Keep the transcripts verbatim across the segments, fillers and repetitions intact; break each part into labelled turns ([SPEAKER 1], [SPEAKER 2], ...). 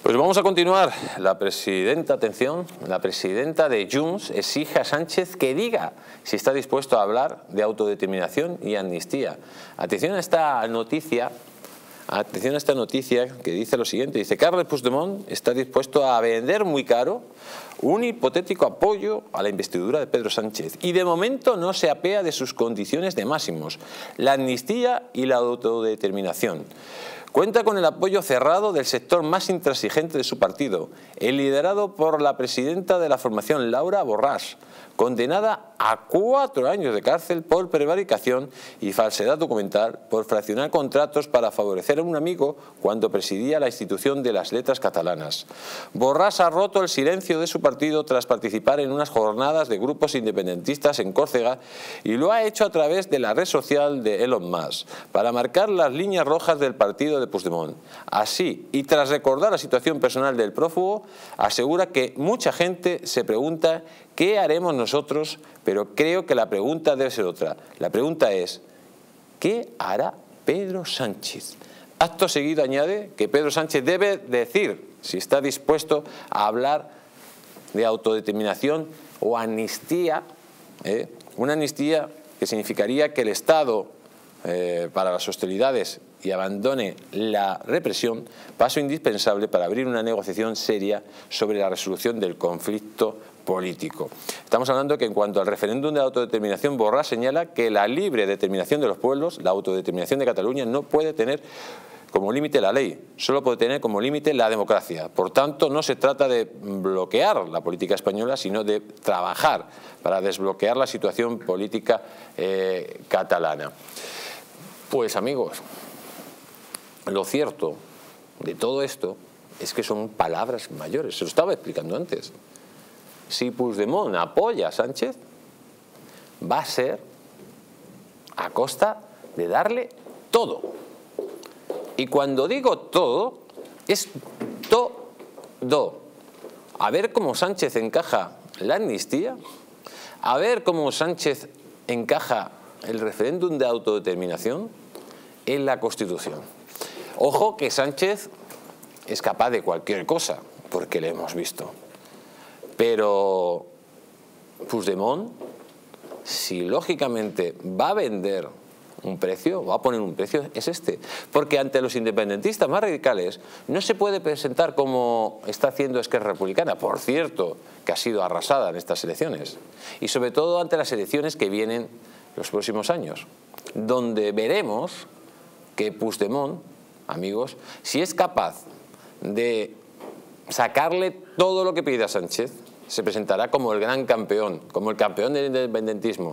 [SPEAKER 1] Pues vamos a continuar. La presidenta, atención, la presidenta de Junts exige a Sánchez que diga si está dispuesto a hablar de autodeterminación y amnistía. Atención a esta noticia, atención a esta noticia que dice lo siguiente. Dice: Carles Puigdemont está dispuesto a vender muy caro un hipotético apoyo a la investidura de Pedro Sánchez y de momento no se apea de sus condiciones de máximos, la amnistía y la autodeterminación. Cuenta con el apoyo cerrado del sector más intransigente de su partido, el liderado por la presidenta de la formación, Laura Borràs, condenada a cuatro años de cárcel por prevaricación y falsedad documental por fraccionar contratos para favorecer a un amigo cuando presidía la institución de las letras catalanas. Borràs ha roto el silencio de su partido tras participar en unas jornadas de grupos independentistas en Córcega y lo ha hecho a través de la red social de Elon Musk para marcar las líneas rojas del partido de Puigdemont. Así, y tras recordar la situación personal del prófugo, asegura que mucha gente se pregunta ¿qué haremos nosotros? Pero creo que la pregunta debe ser otra. La pregunta es ¿qué hará Pedro Sánchez? Acto seguido añade que Pedro Sánchez debe decir si está dispuesto a hablar de autodeterminación o amnistía, ¿eh? Una amnistía que significaría que el Estado, eh, para las hostilidades y abandone la represión, paso indispensable para abrir una negociación seria sobre la resolución del conflicto político. Estamos hablando que en cuanto al referéndum de autodeterminación, Borràs señala que la libre determinación de los pueblos, la autodeterminación de Cataluña, no puede tener como límite la ley, solo puede tener como límite la democracia. Por tanto, no se trata de bloquear la política española, sino de trabajar para desbloquear la situación política eh, catalana. Pues amigos, lo cierto de todo esto es que son palabras mayores. Se lo estaba explicando antes. Si Puigdemont apoya a Sánchez, va a ser a costa de darle todo. Y cuando digo todo, es todo. A ver cómo Sánchez encaja la amnistía, a ver cómo Sánchez encaja el referéndum de autodeterminación en la Constitución. Ojo que Sánchez es capaz de cualquier cosa, porque le hemos visto. Pero Puigdemont, si lógicamente va a vender un precio, va a poner un precio, es este. Porque ante los independentistas más radicales no se puede presentar como está haciendo Esquerra Republicana, por cierto, que ha sido arrasada en estas elecciones. Y sobre todo ante las elecciones que vienen los próximos años, donde veremos que Puigdemont, amigos, si es capaz de sacarle todo lo que pide a Sánchez, se presentará como el gran campeón, como el campeón del independentismo.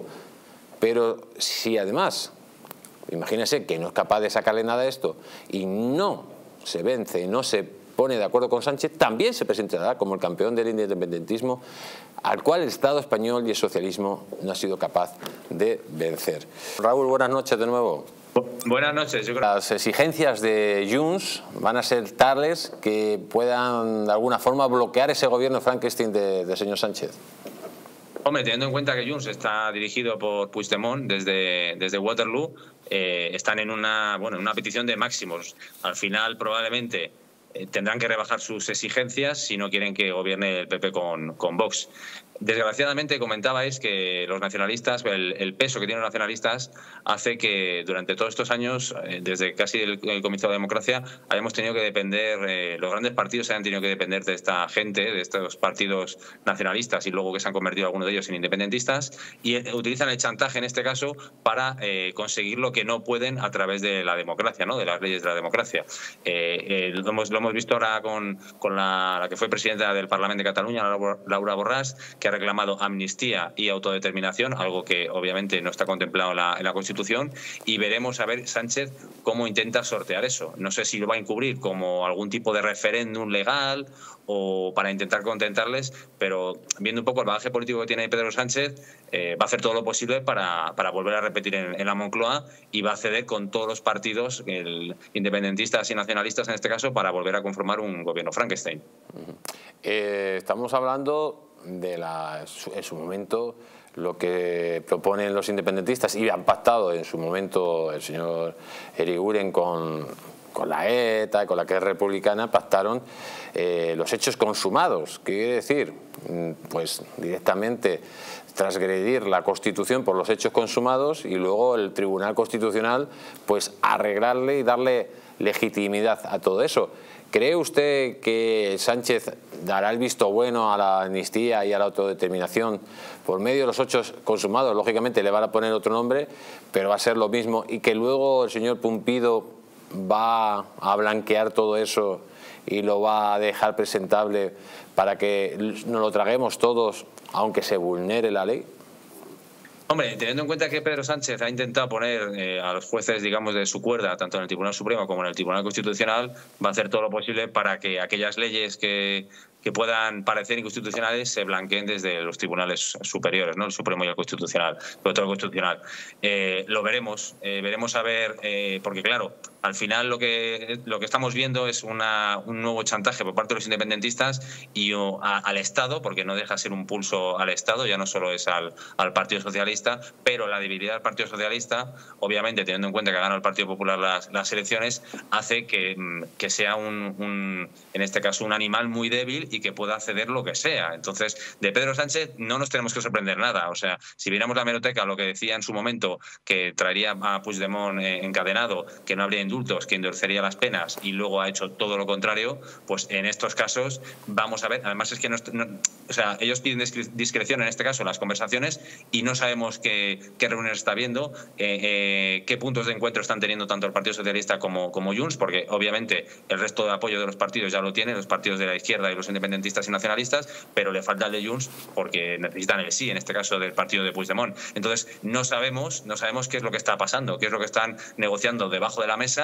[SPEAKER 1] Pero si además, imagínense que no es capaz de sacarle nada a esto y no se vence y no se pone de acuerdo con Sánchez, también se presentará como el campeón del independentismo al cual el Estado español y el socialismo no ha sido capaz de vencer. Raúl, buenas noches de nuevo.
[SPEAKER 2] Buenas noches. Yo creo...
[SPEAKER 1] Las exigencias de Junts van a ser tales que puedan de alguna forma bloquear ese gobierno Frankenstein de, de señor Sánchez.
[SPEAKER 2] Hombre, teniendo en cuenta que Junts está dirigido por Puigdemont desde, desde Waterloo, eh, están en una, bueno, en una petición de máximos. Al final probablemente eh, tendrán que rebajar sus exigencias si no quieren que gobierne el P P con, con Vox. Desgraciadamente comentabais que los nacionalistas, el, el peso que tienen los nacionalistas hace que durante todos estos años, eh, desde casi el, el comienzo de la democracia, hayamos tenido que depender, eh, los grandes partidos hayan tenido que depender de esta gente, de estos partidos nacionalistas y luego que se han convertido algunos de ellos en independentistas y eh, utilizan el chantaje en este caso para eh, conseguir lo que no pueden a través de la democracia, ¿no? De las leyes de la democracia. Eh, eh, lo, hemos, lo hemos visto ahora con, con la, la que fue presidenta del Parlamento de Cataluña, Laura Borràs, que ha reclamado amnistía y autodeterminación, algo que obviamente no está contemplado en la, en la Constitución, y veremos a ver Sánchez cómo intenta sortear eso. No sé si lo va a encubrir como algún tipo de referéndum legal o para intentar contentarles, pero viendo un poco el bagaje político que tiene Pedro Sánchez, eh, va a hacer todo lo posible para, para volver a repetir en, en la Moncloa y va a ceder con todos los partidos, el, independentistas y nacionalistas en este caso, para volver a conformar un gobierno Frankenstein.
[SPEAKER 1] Eh, estamos hablando de la, en su momento lo que proponen los independentistas y han pactado en su momento el señor Eriguren con, con la ETA, con la que es republicana, pactaron eh, los hechos consumados. ¿Qué quiere decir? Pues directamente transgredir la Constitución por los hechos consumados y luego el Tribunal Constitucional pues arreglarle y darle legitimidad a todo eso. ¿Cree usted que Sánchez dará el visto bueno a la amnistía y a la autodeterminación por medio de los hechos consumados? Lógicamente le van a poner otro nombre, pero va a ser lo mismo, y que luego el señor Pumpido va a blanquear todo eso y lo va a dejar presentable para que nos lo traguemos todos, aunque se vulnere la ley?
[SPEAKER 2] Hombre, teniendo en cuenta que Pedro Sánchez ha intentado poner eh, a los jueces, digamos, de su cuerda, tanto en el Tribunal Supremo como en el Tribunal Constitucional, va a hacer todo lo posible para que aquellas leyes que, que puedan parecer inconstitucionales se blanqueen desde los tribunales superiores, ¿no? El Supremo y el Constitucional, sobre todo el Constitucional. Eh, lo veremos, eh, veremos a ver, eh, porque claro, al final lo que lo que estamos viendo es una, un nuevo chantaje por parte de los independentistas y o, a, al Estado, porque no deja de ser un pulso al Estado, ya no solo es al, al Partido Socialista, pero la debilidad del Partido Socialista, obviamente teniendo en cuenta que ha ganado el Partido Popular las, las elecciones, hace que, que sea un, un, en este caso, un animal muy débil y que pueda acceder lo que sea. Entonces, de Pedro Sánchez no nos tenemos que sorprender nada. O sea, si viéramos la hemeroteca, lo que decía en su momento, que traería a Puigdemont encadenado, que no habría indultos, que endurecería las penas, y luego ha hecho todo lo contrario, pues en estos casos vamos a ver. Además es que no, no, o sea, ellos piden discreción en este caso en las conversaciones y no sabemos qué, qué reuniones está viendo, eh, eh, qué puntos de encuentro están teniendo tanto el Partido Socialista como, como Junts, porque obviamente el resto de apoyo de los partidos ya lo tienen, los partidos de la izquierda y los independentistas y nacionalistas, pero le falta el de Junts porque necesitan el sí, en este caso del partido de Puigdemont. Entonces no sabemos, no sabemos qué es lo que está pasando, qué es lo que están negociando debajo de la mesa,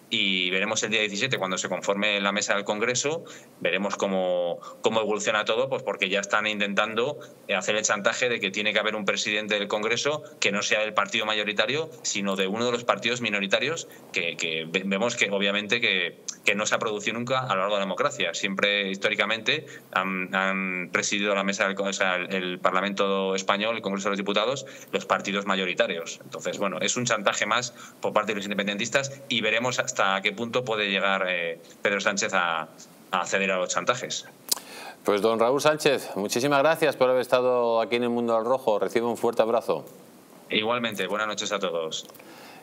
[SPEAKER 2] y veremos el día diecisiete, cuando se conforme la mesa del Congreso, veremos cómo, cómo evoluciona todo, pues porque ya están intentando hacer el chantaje de que tiene que haber un presidente del Congreso que no sea del partido mayoritario, sino de uno de los partidos minoritarios, que, que vemos que obviamente que, que no se ha producido nunca a lo largo de la democracia. Siempre, históricamente, han, han presidido la mesa del o sea, el, el Parlamento español, el Congreso de los Diputados, los partidos mayoritarios. Entonces, bueno, es un chantaje más por parte de los independentistas y veremos hasta qué punto puede llegar eh, Pedro Sánchez a, a ceder a los chantajes.
[SPEAKER 1] Pues don Raúl Sánchez, muchísimas gracias por haber estado aquí en El Mundo al Rojo. Recibe un fuerte abrazo.
[SPEAKER 2] Igualmente, buenas noches a todos.